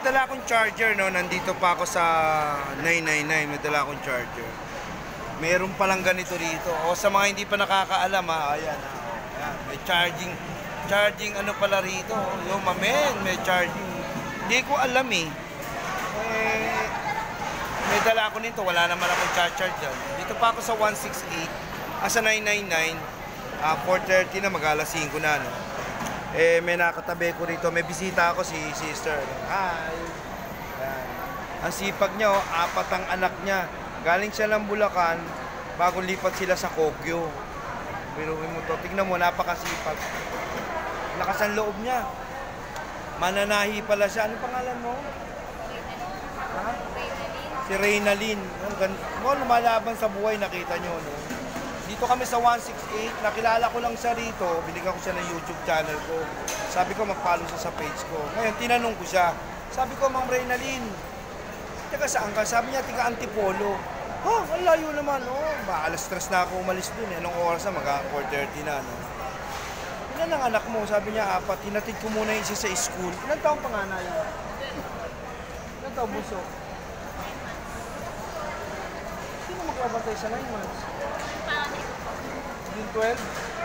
dala akong charger, no? Nandito pa ako sa 999, may dala akong charger. Meron palang ganito rito. O sa mga hindi pa nakakaalam, ha, ayan, ha. Ayan, may charging ano pala rito. Yung mamen, may charging. Hindi ko alam eh. May dala ako nito, wala naman akong charger dyan. Dito pa ako sa 168, sa 999, 4:30 na, mag-alas 5 na, no? May nakatabi ko rito, may bisita ako, si sister. Hi! Ayan. Ang sipag niya, 4 ang anak niya. Galing siya ng Bulacan, bago lipat sila sa Kogyo. Biruin mo to, tignan mo, napakasipag. Lakas ang loob niya. Mananahi pala siya. Anong pangalan mo? Ha? Si Reynalyn. Lumalaban sa buhay, nakita nyo, no? Dito kami sa 168, nakilala ko lang siya rito, binigyan ko siya ng YouTube channel ko. Sabi ko mag-follow siya sa page ko. Ngayon, tinanong ko siya. Sabi ko, Ma'am Reynalyn, taga saan ka? Sabi niya, taga Antipolo. Ha, ang layo naman, oh. Alas 3 na ako umalis dun, eh. Anong oras na? Mag-4:30 na, no? Ilan ang anak mo? Sabi niya, 4. Tinatid ko muna yung isa sa school. Ilan taong panganay? Ilan taong buso? Sino mag-abatay sa 9 months? Yung 12?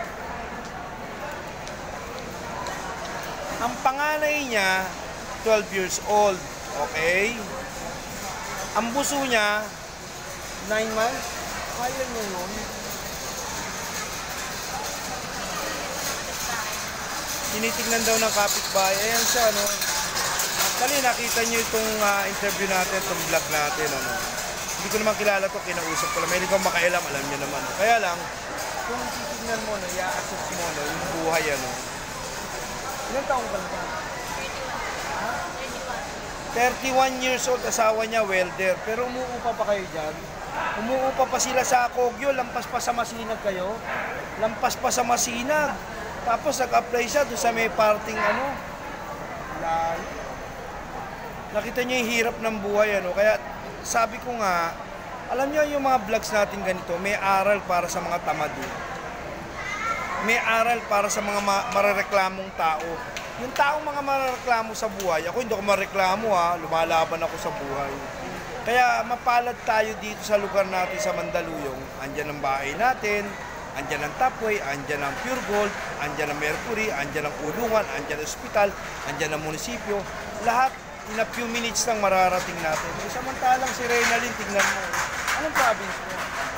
Ang panganay niya, 12 years old. Okay? Ang buso niya, 9 months. Kaya niya yun. Tinitignan daw ng kapitbahay. Ayan siya, no? Actually, nakita niyo itong interview natin, itong vlog natin, ano? Hindi ko naman kilala ito, kinausap ko lang. May hindi ko makailam, alam niyo naman. No? Kaya lang, kung titignan mo, no, i-assess mo, no, yung buhay, ano. Ilang taong ka na ba? 31 years old, asawa niya, welder. Pero umuupa pa kayo dyan. Umuupa pa sila sa Kogyo, lampas pa sa Masinag kayo. Lampas pa sa Masinag. Tapos nag-apply siya doon sa may parting ano. Layo. Nakita niyo yung hirap ng buhay, ano. Kaya sabi ko nga, alam niyo yung mga vlogs natin ganito, may aral para sa mga tamad. May aral para sa mga marareklamong tao. Yung taong mga marareklamo sa buhay, ako hindi ako mareklamo, ha, lumalaban ako sa buhay. Kaya mapalad tayo dito sa lugar natin sa Mandaluyong. Andyan ang bahay natin, andyan ang Tapway, andyan ang Pure Gold, andyan ang Mercury, andyan ang Ulungan, andyan ang ospital, andyan ang munisipyo. Lahat in a few minutes lang mararating natin. Samantalang si Reynalyn, tingnan mo. Anong province mo?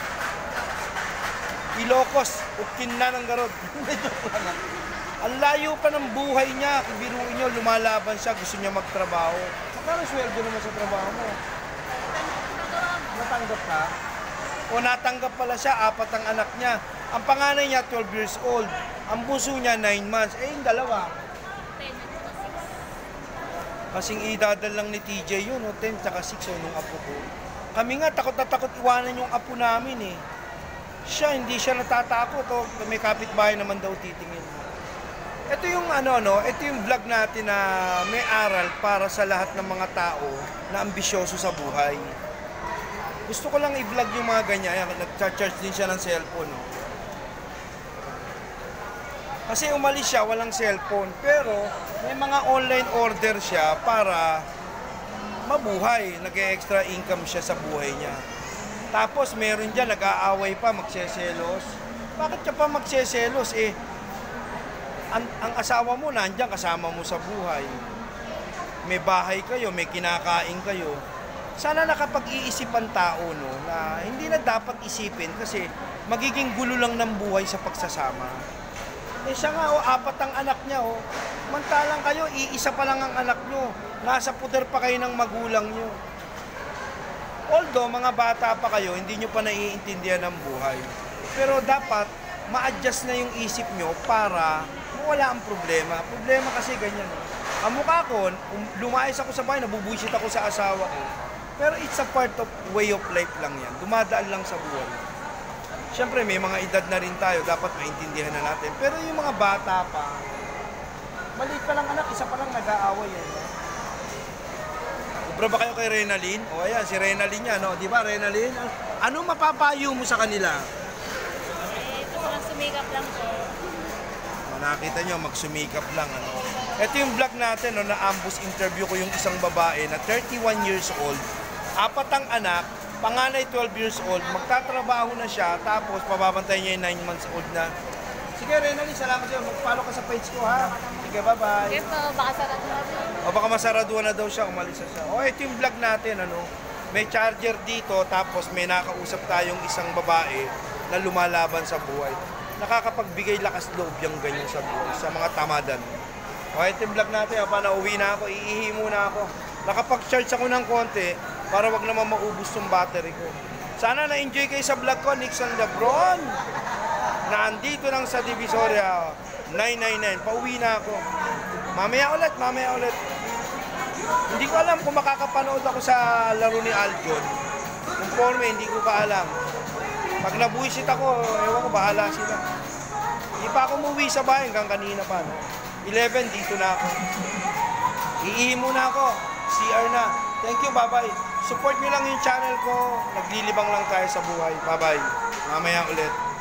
Ilocos, ukin na ng Garod. Ang layo pa ng buhay niya. Kung biruin niyo, lumalaban siya, gusto niya magtrabaho. Magkano sweldo naman sa trabaho mo? Natanggap ka? O natanggap pala siya, 4 ang anak niya. Ang panganay niya, 12 years old. Ang buso niya, 9 months. Yung dalawa. Kasing idadal lang ni TJ yun, 10 tsaka 6 nung apo ko. Kami nga, takot na takot iwanan yung apo namin, eh. Siya, hindi siya natatakot. May kapitbahay naman daw titingin. Ito yung ito yung vlog natin na may aral para sa lahat ng mga tao na ambisyoso sa buhay. Gusto ko lang i-vlog yung mga ganyan. Nag-charge din siya ng cellphone. No? Kasi umalis siya, walang cellphone. Pero may mga online order siya para mabuhay. Nag-extra income siya sa buhay niya. Tapos meron dyan, nag-aaway pa, magseselos. Bakit ka pa magseselos? Ang asawa mo nandiyan kasama mo sa buhay. May bahay kayo, may kinakain kayo. Sana nakapag-iisip ang tao, no, na hindi na dapat isipin kasi magiging gulo lang ng buhay sa pagsasama. Siya nga, 4 ang anak niya, Mantalang kayo, iisa pa lang ang anak nyo. Nasa puder pa kayo ng magulang nyo. Although, mga bata pa kayo, hindi nyo pa naiintindihan ang buhay. Pero dapat, ma-adjust na yung isip nyo para wala ang problema. Problema kasi ganyan. Ang mukha ko, lumayas ako sa bahay, nabubuisit ako sa asawa ko. Pero it's a part of way of life lang yan. Dumadaan lang sa buhay. Siyempre, may mga edad na rin tayo, dapat maintindihan na natin. Pero yung mga bata pa, maliit pa lang anak, isa pa lang nag-aaway yan. Ubra ba kayo kay Reynalyn? O ayan, si Reynalyn yan, no? Di ba, Reynalyn? Ano mapapayo mo sa kanila? Gusto lang sumikap lang po. Nakita nyo, magsumikap lang, ano? Ito yung vlog natin, no, na ambush interview ko yung isang babae na 31 years old, 4 ang anak, panganay 12 years old, magtatrabaho na siya, tapos pababantay niya yung 9 months old na. Sige, Renally, salamat sa'yo. Mag-follow ka sa page ko, ha? Sige, bye-bye. Sige po, baka sarado na po. O baka masaraduan na daw siya, umalis na siya. O, ito yung vlog natin, ano. May charger dito, tapos may nakausap tayong isang babae na lumalaban sa buhay. Nakakapagbigay lakas loob yung ganyan sa buhay, sa mga tamadan. O, ito yung vlog natin, ha, pa nauwi na ako, iihi muna ako. Nakapag-charge ako ng konti para wag naman maubos yung battery ko. Sana na-enjoy kayo sa vlog ko, Nixon Lebron. Nandito lang sa Divisoria 999. Pauwi na ako. Mamaya ulit. Hindi ko alam kung makakapanood ako sa laro ni Aljon. Kung forme, hindi ko pa alam. Pag nabuisit ako, ewan ko, bahala sila. Hindi pa ako umuwi sa bahay hanggang kanina pa. No? 11, dito na ako. Iihi muna ako. CR na. Thank you, bye-bye. Support nyo lang yung channel ko. Naglilibang lang tayo sa buhay. Bye-bye. Mamaya ulit.